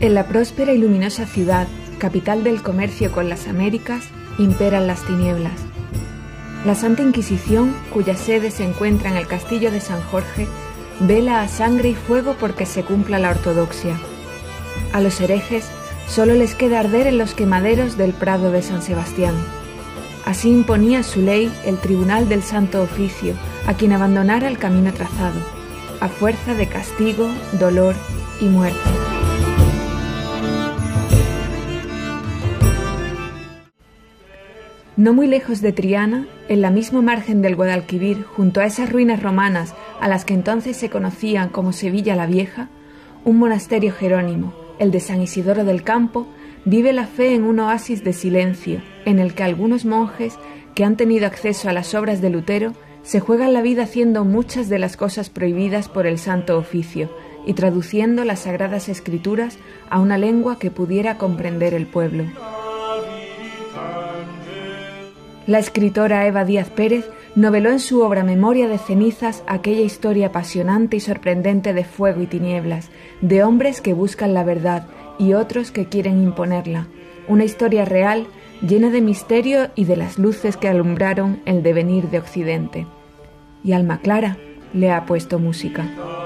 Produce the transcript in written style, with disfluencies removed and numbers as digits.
En la próspera y luminosa ciudad, capital del comercio con las Américas, imperan las tinieblas. La Santa Inquisición, cuya sede se encuentra en el castillo de San Jorge, vela a sangre y fuego porque se cumpla la ortodoxia. A los herejes solo les queda arder en los quemaderos del Prado de San Sebastián. Así imponía su ley el Tribunal del Santo Oficio a quien abandonara el camino trazado, a fuerza de castigo, dolor y muerte. No muy lejos de Triana, en la misma margen del Guadalquivir, junto a esas ruinas romanas a las que entonces se conocían como Sevilla la Vieja, un monasterio jerónimo, el de San Isidoro del Campo, vive la fe en un oasis de silencio, en el que algunos monjes que han tenido acceso a las obras de Lutero se juegan la vida haciendo muchas de las cosas prohibidas por el Santo Oficio y traduciendo las Sagradas Escrituras a una lengua que pudiera comprender el pueblo. La escritora Eva Díaz Pérez noveló en su obra Memoria de cenizas aquella historia apasionante y sorprendente de fuego y tinieblas, de hombres que buscan la verdad y otros que quieren imponerla, una historia real llena de misterio y de las luces que alumbraron el devenir de Occidente. Y Alma Clara le ha puesto música.